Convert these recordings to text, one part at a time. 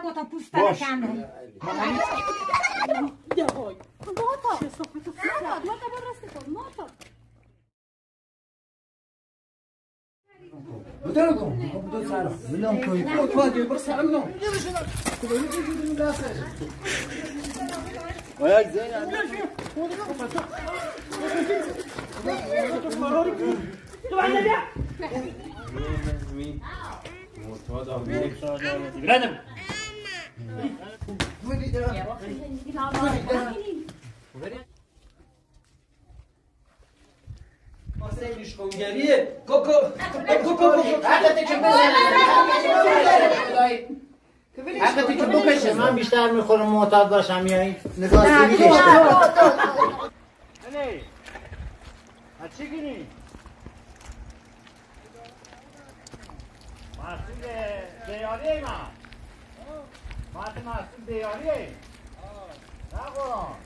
دو تا پوست کنه یهوی ماتا برسته کن ماتا بدون کن بدون سلام بدون کوی تو دیگه برو سلام بدون تو ببین چه جوری دسته وای زين حقیقتی که بکشه من بیشتر میخورم معتاد باشم یا این نگاه سیبی داشته نه چی گیری؟ محصول دیاریه محصول دیاریه نه قرآن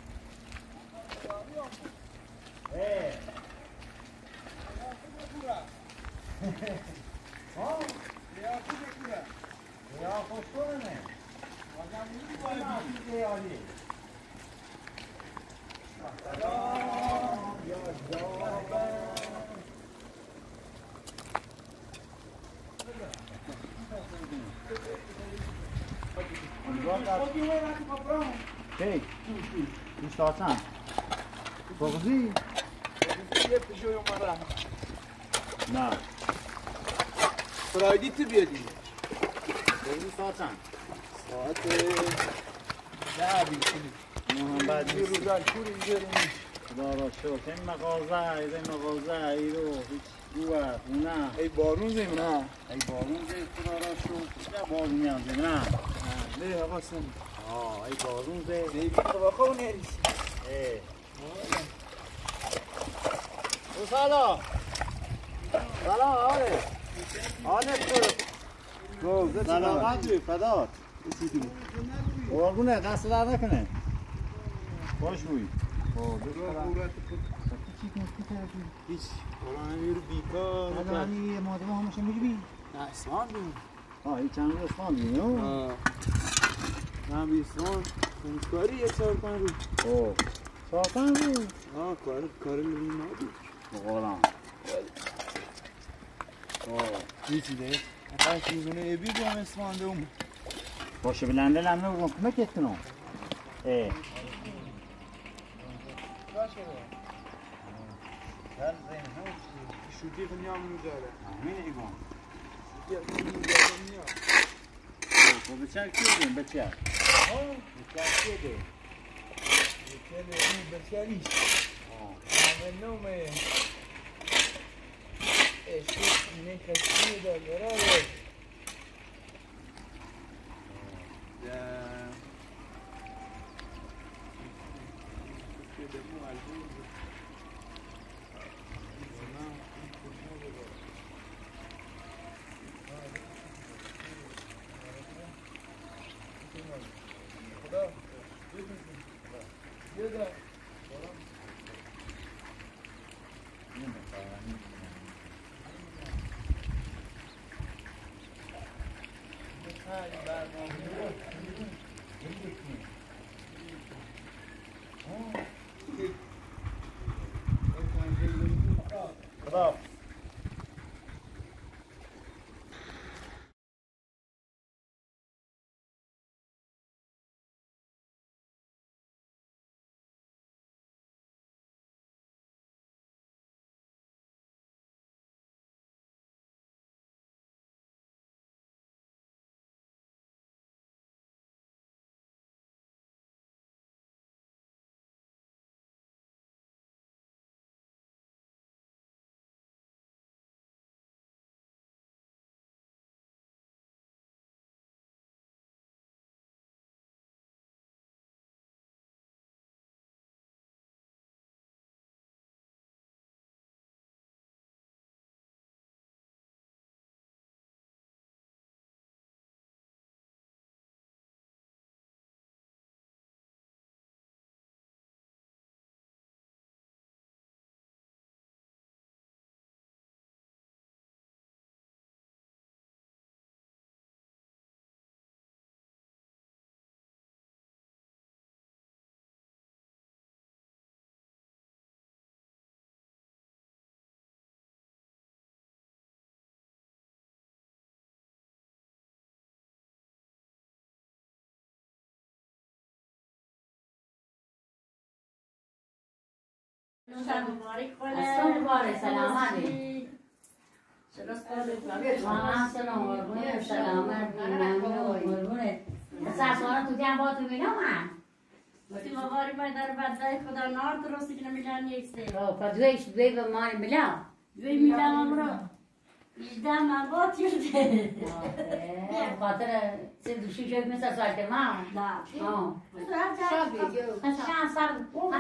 یا خوشتونه Hey, du startar. Bogzi. نه. فرایدی تو بیادی. بگی ساعتم. ساعت ده بیشتری. محمد یه روزن پول اینجا رو میشه. خدا را شکر. این مغازه ای رو هیچ گوه نه. ای بارون زیم نه. ای بارون زیم خدا را شکر. چه بارونی هم زیم نه. نه آقا سن. ای بارون زیم. زیبی خواهو نریسی. سلام آره سلامت روی فدات قربونه قصد در نکنه باش روی هیچ قرآن میرو بیکار یه مادمه همشه میگی نه اسمان بیم هیچ چند رو اسمان بیم نه بیستان کنسکاری یه 4-5 روز 4-5 روز کار لونی نبود قرآن هیچی ده اقاش میزونه ابی بیام اسمان ده اومد باشه بلنده لنده بگم کمکت کنم باشه شوتی خونیام میذاره میگم شوتی خونیام خب بچه کیه بچه بچه نومه اشوف نکشی داره خدا مبارک سلامتی سلام قربونه سلامت قربونه سرسوانه تو جمع با تو بینم من تو مبارک باید در بدای خدا نار درستی که نمیلان نیسته پا دوی به ماری بلا دوی میلان امرو 18 من با تیرده خاطر سه دوشی شد مثل سالت ما شان سر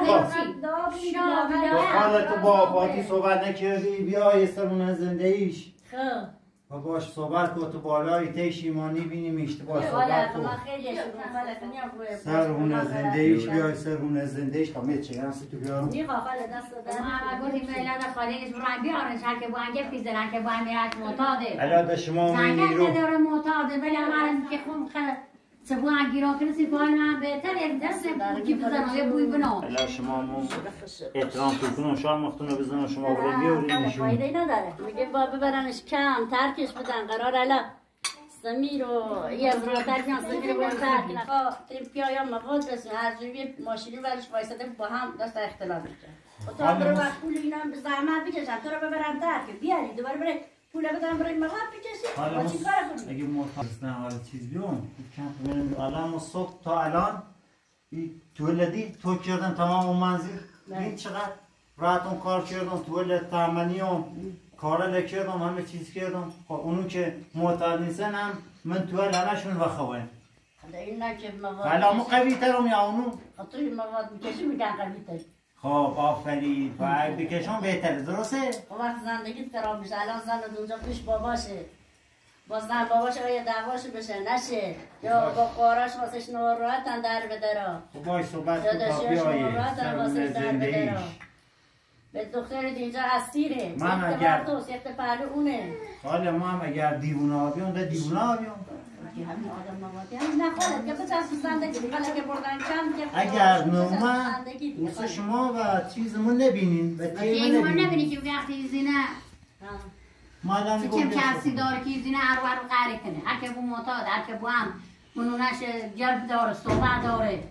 خالت با آفاتی صحبت نکردی بیا یه سرونه زنده ایش و باش صحبت کن تو بالای تیش ایمانی بینیم اشتباه صحبت کن سرونه زنده ایش بیای سرونه زنده ایش تا چه هستی تو بیارم ما گفتیم میلاد خالیش برای بیارنش هر که با انگه پیزرن که با امیرت معتاده علا شما زنگل نداره معتاده ولی من که خون سبوع گیران کنه سیفان من بهتر یک دست کی بزنم یه بوی بنام علا شما احترام کنم شام مختونو بزنم شما برو بیارید نشون فایده نداره میگه با ببرنش کم ترکش بدن قرار الا سمیر و یه از راتر کن سمیر باید ترک نخواه پیایا مواد بسیم هر جوی ماشینی ورش وایساده با هم دست اختلاف میشه و تا برو وقت پول اینا به زحمت بکشن تو رو ببرن ترک بیاری دوباره بره پول بدن برای مواد بکشی با چی کار کنی؟ اگه مرتبط نه حالا چیز بیام الان ما صبح تا الان تولدی تو کردن تمام اون منزل این چقدر راحت اون کار کردم تولد تامنی و کارا کردم همه چیز کردم اونو که معتاد نیستن هم من تو همشون وخوام این نه که مواد حالا مو قوی ترم یا اونو توی مواد میکشی میگن قوی تر خب آفرین باید بکشم بهتره درسته؟ وقت زندگیت خراب میشه الان زن اونجا پیش باباشه با زن باباشه و یه دعواشه بشه نشه یا با قاراش واسش ناراحتن در بدارا خب باید صحبت کن تا داداشیاش بیایی ناراحتن واسش در بدارا به دخترت اینجا اسیره یک بردوست یک پهلو اونه حالا ما هم اگر دیوونه آبیون ده دیوونه آبیون همین آدم موادی هم نخواهد که بچه زندگی حالا که بردن کم که اگر نومه دوست شما و چیزمون نبینین و تیمون نبینی که وقتی زینه مادام چه کسی داره که زینه ارور قهر کنه هر که بو معتاد هر که بو هم منونش جلب داره صحبت داره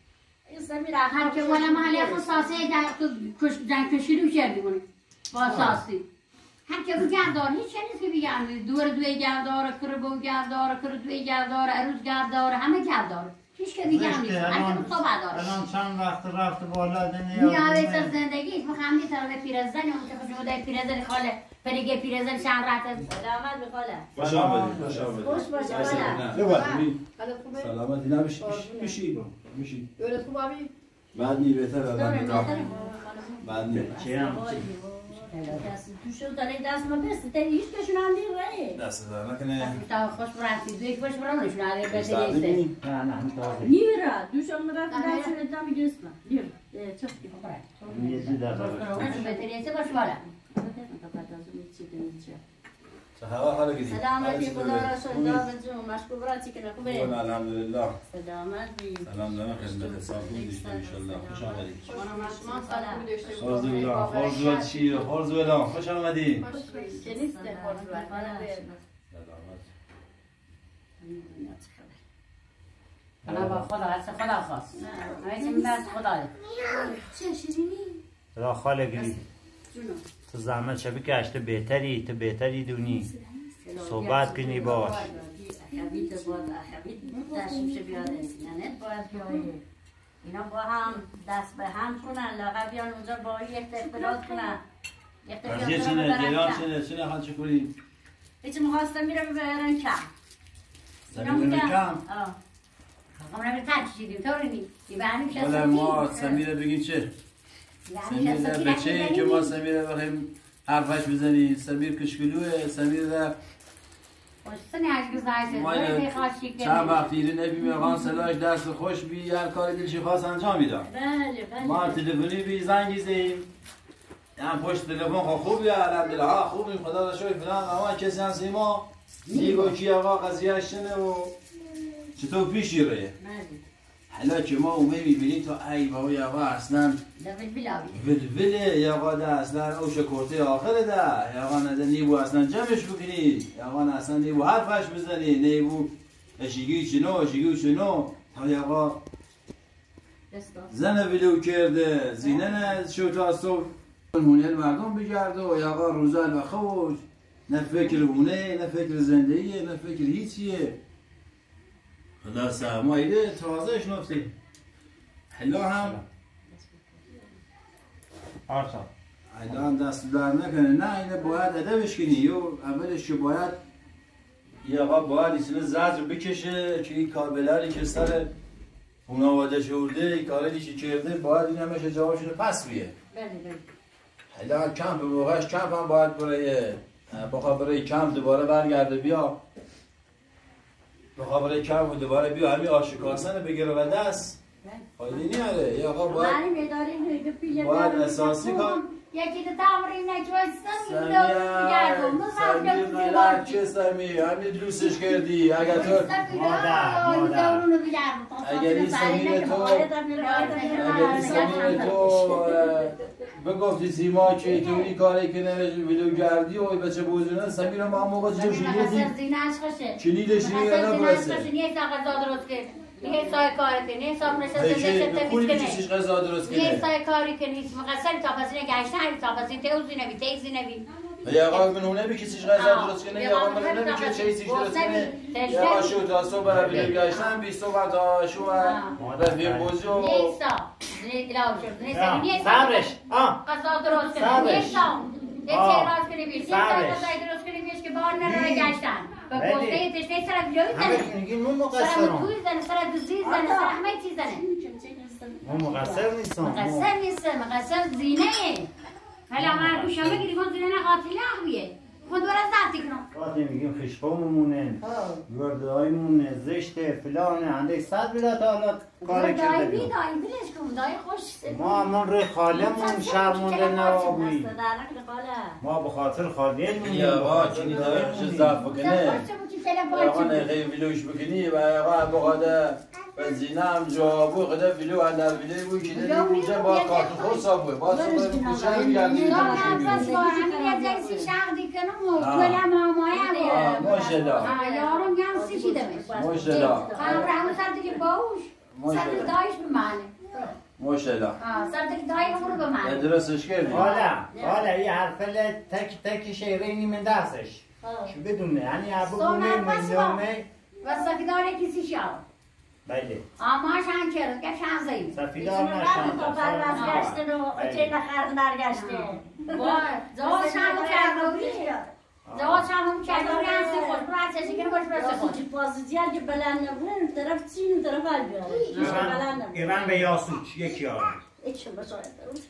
هر که ولی محلی خود ساسه جنگ کشیدو کردی بونه با ساسی هر که بو گرد داره هیچ نیست که بگم دور دوی گرد داره کربو گرد داره کربوی گرد داره عروض گرد داره همه گرد داره هیچ که بگم نیست هر که بو صحبت داره الان چند وقت رفت بالا نیاویت از زندگی بخمدی طرف پیرزن اون که خوش بوده پیرزن خاله پریگه پیرزن چند رفت سلامت به خاله خوش آمدید خوش آمدید خوش باشه خاله سلامتی نباشی میشی دولت خوب آبی؟ بعد نی بهتر الان بعد نی چی هم تو شو داره دست ما بست هیچ کشون هم دیر رایی دست در نکنه تا خوش برسی دوی خوش برامونش ناره بده نه نه تازه نیره دوشم رفت دست دم گرسم نیر چه یه زی در بهتریسه باش بالا چه هوا حالا گیری سلامتی خدا را شد دامن جون مشکل براتی که نخوبه الحمدلله سلامت بی سلام دارم خدمت حساب بودید انشالله خوش آمدید سلام خورزو چی خورزو الان خوش آمدید چه نیست خدا با خدا هست خدا خواست همه دست خداه چه شیرینی؟ را خاله گری تو زحمت شبی که اشته بهتری تو بهتری دونی صحبت کنی باش اخویت باید اخویت دستش بیاره نه باید بیاره اینا با هم دست به هم کنن لاغر بیان اونجا با یک اختلاط کنن قضیه چنه جریان چنه خواهد چکوری هیچ مخواسته میره ببرن کم سمیر کم همون رو ترک شدیم طوری نیست ولی ما سمیر بگیم چه سمیر بچه ای که ما سمیر بخیم حرفش بزنیم سمیر کشکلوه سمیر خوشتنی از گذاشته چند وقت دیری نبیم خان سلاش دست خوش بی هر کاری دلشی خواست انجام میدم ما تلفنی بی زنگی زیم هم پشت تلفن خوبی الحمدلله خوبیم خدا را شوی فلان اما کسی هم سیما دیگو کی آقا قضیهش شنه و چطور پیشی ره حالا که ما اومه میبینیم تو ای بابا یا آقا اصلا ولوله یا آقا ده اصلا او شکرته آخره ده یا آقا نده نیبو اصلا جمعش بکنی یا آقا اصلا نیبو حرفش بزنی نیبو اشیگی چنو تا یا آقا زن ویلو کرده زینه نه شو تا صبح هونیل مردم بگرده و یاقا روزال و خوش نه فکر هونه نه فکر زندگیه نه فکر هیچیه خدا سرمایده تازه شنفتی حلا هم آرسا الان دست در نکنه نه اینه باید ادبش کنی یا اولش که باید یه آقا باید ایسونه زجر بکشه که این کاربلری که سر خانواده شورده این کاری که کرده باید این همشه جوابشون پس بیه حالا کمپ به موقعش کمپ هم باید برای کمپ دوباره برگرده بیا برای کمپ دوباره بیا همین آشکارسن بگیره و دست خیلی نیاره یا آقا باید اساسی کار یکی تمرین نجوستم سمیر ملک چه سمیر همین دوستش کردی اگر تو اگر این سمیر تو بگفتی سیما که توی کاری که نمیشه ویدیو گردی و بچه بوزونه سمیر هم هم موقع چه چنیدش نیه نبرسه یه سای کاری کنی، حساب نشسته چیزش غذا درست کنه. یه سای کاری کنی، مقصر تاپسینه گشتن، تاپسین تیزی نبی. یا آقا من اونه بی کسیش غذا درست کنه، یا آقا من اونه بی که چیزیش درست کنه. یا آقا شو تا صبح برای بیلو گشتن، 20 صبح تا شو رفیق بوزی و... نیستا. صبرش. غذا درست کنه. نیستا. یه راست کنی بیش. یه سای درست کنی بیش که بار نره گشتن. با گوسته تشنه سر ویدیو همه میگین من مقصرم. سر توی زنه، سر دوزی زنه، سر همه چیز زنه. من مقصر نیستم. مقصر زینه. حالا ما روشا بگیریم اون زینه قاتل نخویه. خود برای زفتی کنم. وقتی میگیم خشقامونه، گردهایمونه، زشته، فلانه، هنده 100 بیده تا حالا کار کرده بیم. دایی بلش کن، دایی خوش. ما من روی خالمون شرمونده نوابویی. ما بخاطر خالیمون. یا آقا چینی دایمش زف بکنه. یا آقا نقیه ویلوش بکنی و آقا بقاده بنزینه هم جوابو قده ویلو اندر ویلوی بوی که دیدی بوجه با کارت خود سابوه. باز صبح بوچه رو بگردی. ماشالله. یارم گم سی چی دمش. ماشالله. خانم همه سر دیگه باوش. سر دیگه دایش بمانه. ماشالله. سر دیگه دایی همونو بمانه. درستش کردی؟ حالا یه حرفل تک شیرینی من درسش. شو بدونه یعنی ابوونه میلیونه. و سفیدار کسی شاو. بله. آماش هم چرا که چند زایی. سفیدار نشان. برگشته و چه نخرد برگشته. زواج هم کردوری هستی خود برو هستشی کنه باش برسه خود چی پازیتیال که بلند نبونه طرف چین طرف حل بیاره ایران به یاسوچ یکی آره ایچه بساید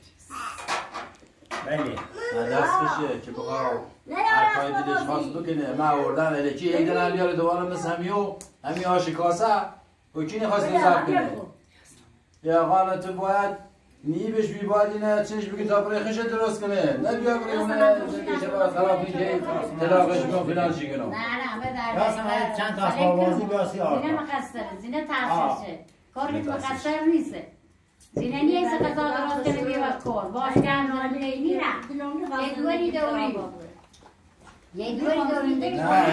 بله دست بشه که بخواه هر کاری دیدش خواست بکنه ما آوردن الکی هیدن هم بیاره دوباره مثل همی آشکاسه و کی نخواست نظر کنه یا آقا تو باید نیبش بی باید اینه چنش بگی تا برای خشه درست کنه نه بیا برای اونه کشه باید خراب نیگه تلاقش کن فلان چی کنم نه چند تا خوابازی باسی آقا زینه مقصره زینه ترسشه کارش مقصر نیست زینه نیست قضا درست کنه بیواد کن باش گرم دارم میره یه دوری نه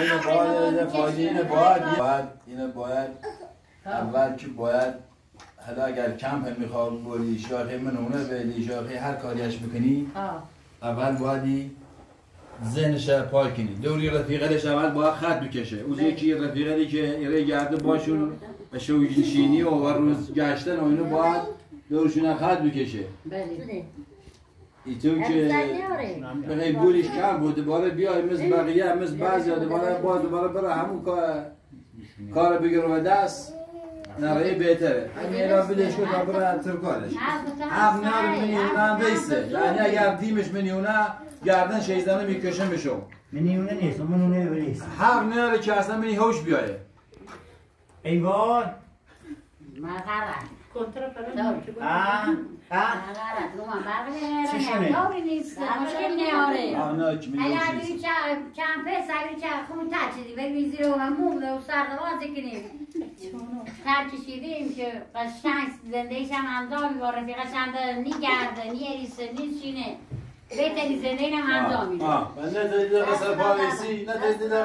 اینه باید اول که باید حالا اگر کمپ میخواد بولی شاخه من اونه به شاخه هر کاریش بکنی اول باید ذهنش پاک کنی دوری رفیقش اول باید خط بکشه اوز یکی رفیقی که ایره گرده باشون به شویشینی و روز گشتن و اینو باید دورشون خط بکشه ایتو که بخوای بولیش کم بود دوباره بیای مثل بقیه مثل بعضی دوباره بره همون کار بگیره و دست نرایی بهتره همین ایران بدهش که تا برای ترکارش حق نیاره منیونه بیسته یعنی اگر دیمش منیونه گردن شیزدانه میکشه میشو منیونه نیست منونه بریست حق نیاره که اصلا منی هوش بیایه ایوان مغرد چی شونه؟ مشکل نیاره آنها که اگر بری کمپه سری خون ترچیدی بری زیر و همون و سردوازی کنیم ترکشیدیم که قشنگ زندگیش هم انجامی با رفیقش هم نیگرده نیریسه نیشینه بهتری زندگی هم انجامی من ندیده قصر پاویسی ندیده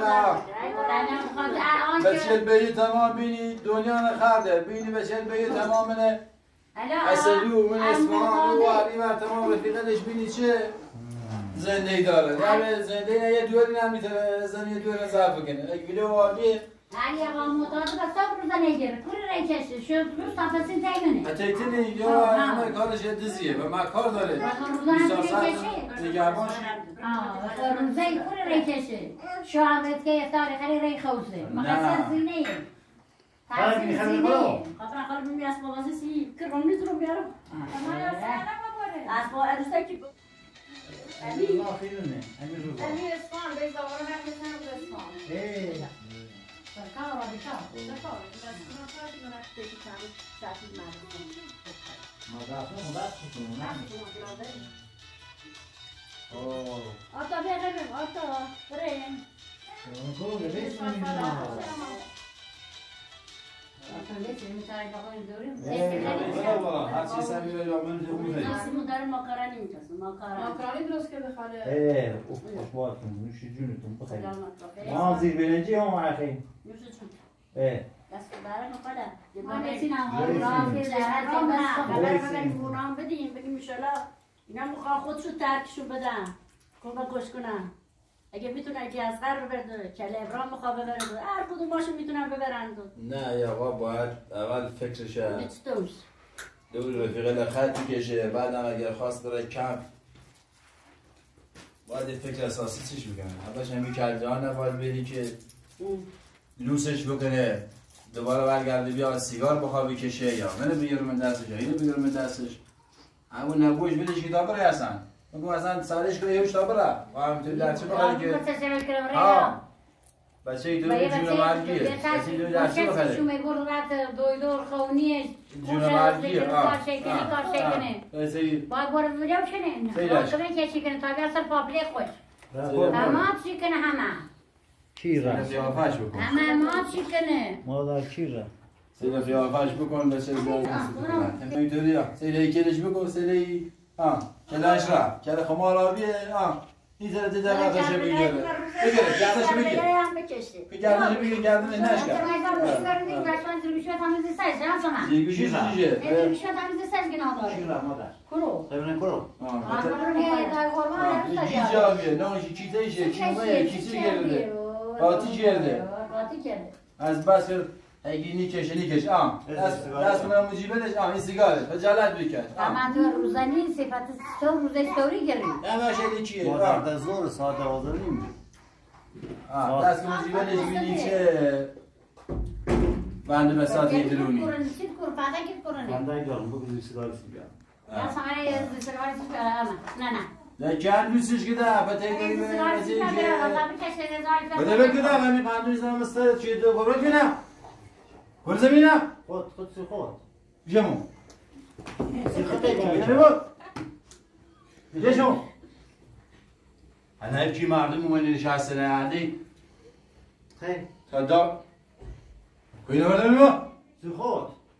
بچه بگی تمام بینی دنیا نخرده بینی بچه بگی تمام نه اصلی و من اصفهان و علی و تمام رفیقانش بینی چه زندگی داره. نه زندگی یه دوری نمیتونه زنی یه دوری نصرف کنه. اگه بیله والیه علی آقا معتاد به صبر روزا نگیره کور ریچشه شد روز تفاصیل تیمونه اتیتنی یا همه کارش دزیه و ما کار داره. روزا ریچشه نگهبانش روزا کور ریچشه شوهرت که افتاری خیلی ری خوزه مقصر زینه تحصیل زینه خاطر خاله بمی اسباب بازی سی که رونی رو بیارم اسباب عروسه کی الله خیرونه همین روزا امیر اسفان به زبان نمی‌تونم به اسفان سرکار و بیکار آتا بریم آتا بریم هرچی سمی رو من دومی ناسیمو داره ماکارانی می‌کسه ماکارونی درست کرده خاله خوشباتون نوشی جونتون بخیر سلامت ما زیر برنجی هم عقیم نوش جون اه دست داره مقاله ما بسینم راه که در بونام بدیم بگیم انشالله اینا میخوان خودشو ترکشو بدن کمک کش کنن اگه میتونه که از غر ببرد کله ابرام میخواد ببرد هر کدوماشو میتونن ببرند نه یا آقا باید اول فکرشه نچتوش دور رفیقه خط میکشه بعدم اگر خواست بره کم باید فکر اساسی چیش بکنه اولش همی کلجان باید بری که لوسش بکنه دوباره برگرده بیا سیگار بخواه بکشه یا منو بیارم دستش یا اینو بیارم دستش همون نبوش بدش که تا بره اصلا بگو اصلا سالش کنه یوش تا بره و همینطوری درچه بخواه که بچه ای دور جون مرگیه بچه ای دور درچه بخواه شومه گرد دویدور خونیش جون مرگیه کار شکنه باید برد ویدیو کنه باید که چی کنه تا بیا سر پابلیک خوش همه چی کنه همه کی را؟ قیافش بکن همه ما چی کنه مادر کی را؟ سیده قیافش بکن بچه اینطوری سیده ای کلش بکن سیده ای کلش را کل خمار آبیه این ذره دیده وقتشه بگیره بگیره گردش بگیر گردش بگیر گردش نشکر زیگوشی چیشه جیجی آبیه نانشی چیزه ایشه چیمه چیزی گرده قاطی کرده از بس اگه نیکشه نیکش دست کنم مجیبنش این سیگاره خجالت بکش من تو روزانی صفت تو روزه سوری گریم همه شده چیه مادر زور ساعت 12 نیم دست کنم مجیبنش نیکشه بنده به ساعت درونی بنده دارم بگو سیگار سیگار نه کن دوستش که ده بطه داری بده بکنم همین پندوی زنم استاد چیه دو برو کنم برو زمینم خود سی خود جمو سی خطه بده بگو بده شما انا هیچی مردم اومده نشسته نه عندی خیلی صدا کوینه برده بگو سی خود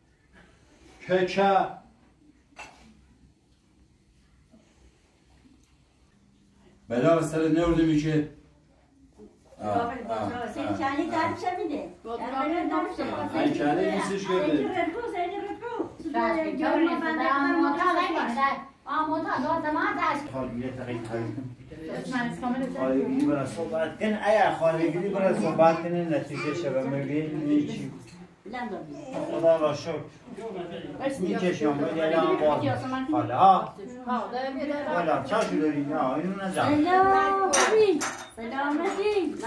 که بلا سر نورده میشه چانی درش میده این چنه نیستش کرده خالگیری برای صحبت کن ایا خالگیری برای صحبت کنه نتیجه شبه میگه نیچی خدا را شکر میکشم باید الان باز خاله ها والا چاشو داری نه اینو نزم سلامتی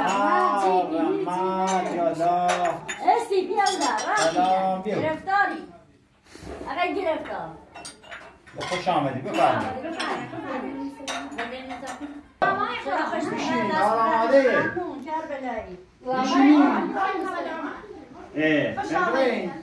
رحمت یالا استی بیا سلام بیا گرفتاری اگر گرفتار خوش آمدی بفرمایید بشین آماده بشین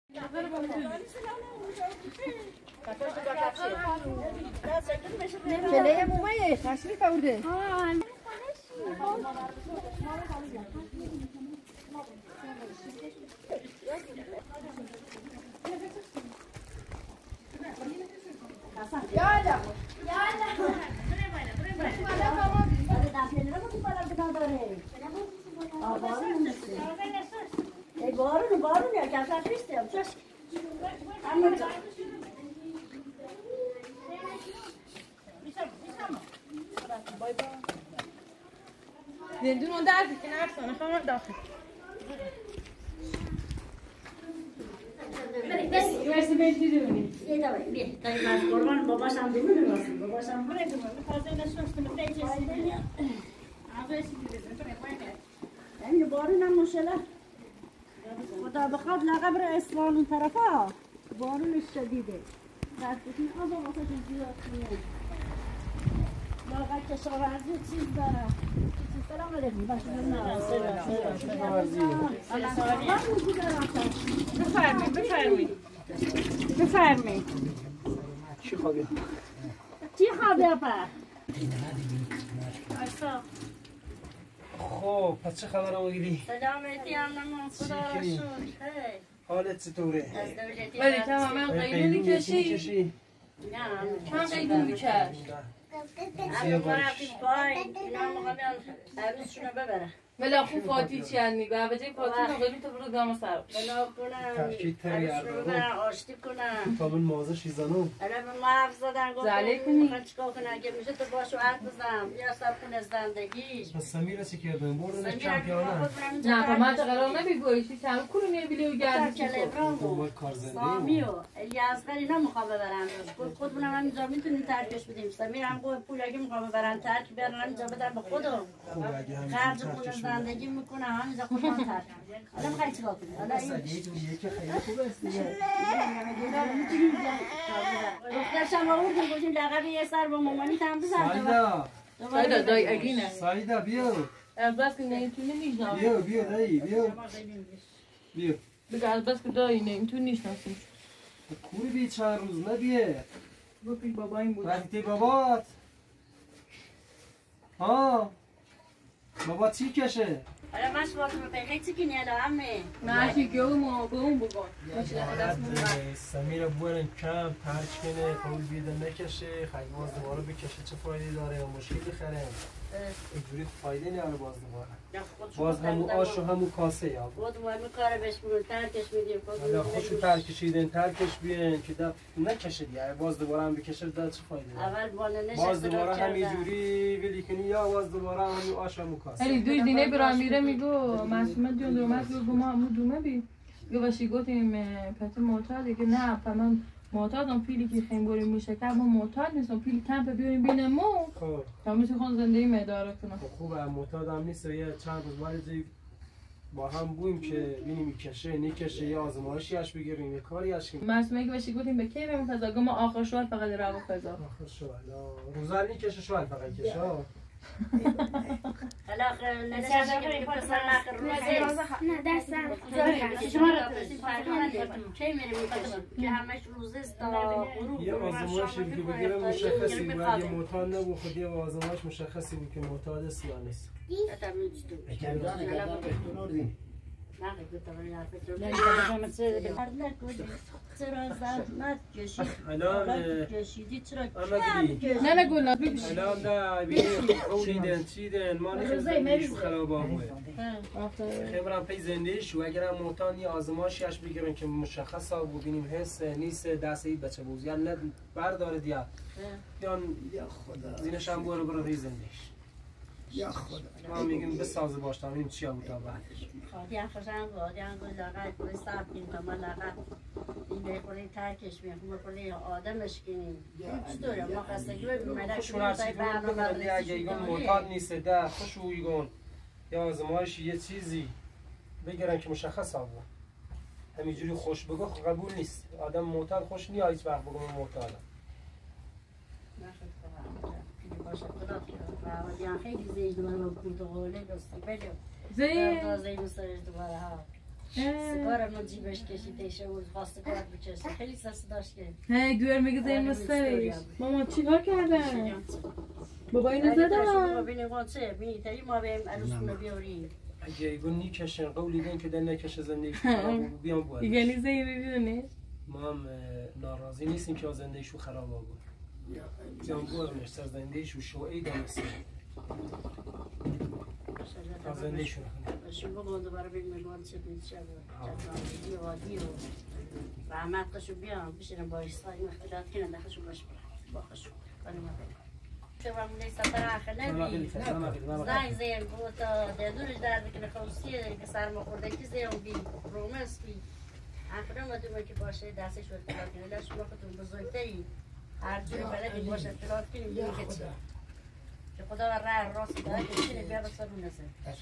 چله مومه تشریف آورده. بارون یا کفش نیستیم چش زندون اون درد که نرسانه خواهم داخل مرسی بیتی دونی یه داره بیه دایی من قربان باباشم دونه راستی باباشم بره دونه تازه نشوشتم بیتی سیدنی یعنی بارون هم مشله خدا بخواد لقب را اسوان اون طرفا بارونش شدیده دستتون آبا واسه زیاد کنید لاغت کشاورزی چیز داره سلام علیکم بفرمایید چی خوابی؟ چی خوابی اپا؟ خب پس چه خبر آمدی؟ سلامتی امنم خدا شکر حالت چطوره؟ از دولتی ولی تماما قیدون میکشی؟ نه چند قیدون میکش؟ اما ما رفتیم پای اینا هم میخوام عروسشونو ببرن ولی خوب فاتی چی هن میگه؟ به جای فاتی نقیمی تو برو دام سر بلا کنن ترکیب تری عروسشونو ببرن آشتی کنن تا من مازه شیزانو الان به ما حرف زدن زله گفتن کنی؟ میخوان چیکار کنن اگه میشه تو باشو حرف بزن بیا سر خونه زندگیش پس سمیر چی کردن؟ بردنش سمیر چمپیانه نه با من قرار نمیگویشی چند کلو میبیلی و گردی چی دنبال کار زنده سامی و الیاصغر اینا میخوام ببرن خودمونم همینجا میتونیم ترکش بدیم سمیر هم گفت پول اگه میخوام ببرن ترک بیارن همینجا بدن به خودم خوب اگه همین خرج خونه زندگی میکنه همینجا خودم ترک حالا میخوای چیکار کنی حالا این یکی خیلی خوب است دیگه دخترشم آوردیم گفتیم لقب یه سر با مامانی تم بزن سایدا دای اگینه سایدا بیا از بس که نمیتونی نیشناسیم بیا دایی بیا بگه از بس که دایی نمیتونی نیشناسیم کوری بی چند روز نبیه بپی بابا این بود وقتی بابات ها بابا چی کشه حالا من شما پیخی چی کنی الان همه ناشی گو ما گوم بگون سمیر بورن کم ترک کنه قول بیده نکشه خیلی باز دوباره بکشه چه فایده داره مشکلی خره اینجوری فایده نیاره باز دوباره باز همون آش و همون کاسه یا بود مهم کار بهش میگن ترکش میدیم حالا خوشو ترکشیدن ترکش بیان که نکشه دیگه باز دوباره هم بکشه داد چه فایده داره اول بالا نشست باز دوباره همینجوری ولی کنی یا باز دوباره همون آش همون کاسه هلی دوی دینه برای میره میگو مسئولیت دیون درمت گو ما همون دومه بی گو باشی گفتیم پتی معتاده که نه من معتادم پیلی که خیلی باری میشه که ما معتاد نیستم پیلی کمپ بیاریم بین ما خب تا میشه خون زندگی مداره کنم خوبه معتاد هم نیست یه چند روز بعد با هم بویم که بینیم میکشه نکشه یا آزمایشی اش بگیریم یه کاری اش کنیم مسئولیت که باشی گفتیم به کی بریم فضا گو ما آخر شوال فقط رو فضا آخر شوال روزا نکشه شوال فقط کشه حالا نشسته که پسر نخر روزه نه دستم شما را پرسید چه میره میکشیم که همش روزه است تا غروب یه آزمایشی که بگیرم مشخصی بود اگه معتاد نبود خود یه آزمایش مشخصی بود که معتاد است یا نیست نه نه گل نبی الان دا بینیم چیدن ما نمیشو خراب آموه خیلی پی زنده شو اگر هم معتاد یه آزمایشی اش بگیرن که مشخص ها ببینیم حس نیست دسته بچه بوز یا نه بردارد یا زینش هم برو برو ریزندش یا خدا ما میگیم بسازه باش تا ببینیم چی هم تا بعدش خواهی خوشم خواهی هم گل لغت باید سب کنیم تا ما لغت این بخوری ترکش بیم بخوری آدمش کنیم چطوره ما خستگی ببین ملک خوشون هرچی کنیم اگه ایگون معتاد نیست ده خوشو ایگون یا آزمایش یه چیزی بگیرن که مشخص هم بود همینجوری خوش بگو قبول نیست آدم معتاد خوش نیست هیچ وقت بگو من معتادم باشه خدا که خیلی زیاد دوباره با پرتغاله دستی بجو زی زیاد سرش دوباره ها سیگار من جیبش کشیده شه و خواست کار بچشه خیلی سست داشت که هی گور میگذاریم مستریش ماما چی کار کردن؟ بابا اینو زدن؟ بینی قاطه بینی تایی ما بیم عروسونه بیاریم اگه ایگون نیکشن قولی دین که دل نکشه زندگیش بیام بود یعنی زیر ببینه؟ ما هم ناراضی نیستیم که زندگیشو خراب بود بیام بودمش سر زندگیشو شوعی دانسته زندگیشو شو بگو دوباره بگم میگم چه بید چه بود رحمت قشو بیام بشینم با ایستایی مختلفات کنه دخشو باش با خشو ولی ما شباب من سفر آخری زنگ زیر بود دورش درد که خواستی که سر مخورده کی زیر بی رومس بی آخرین مدت که باشه دستش رو اطلاع کنه لاش ما خودمون بزرگتری هر جوری بلدی باشه اطلاع کنیم دیگه چی که خدا راه راست داره که چی بیا به سر نزه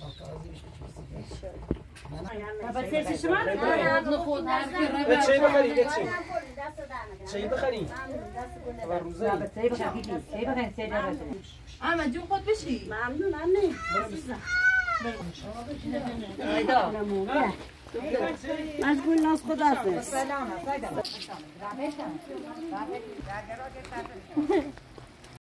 بابا چه شما نه خود به چی بخری به چی بخری و روزه چی بخری اما جون خود بشی ممنون عمي ایدا مشغول ناس خداحافظ سلام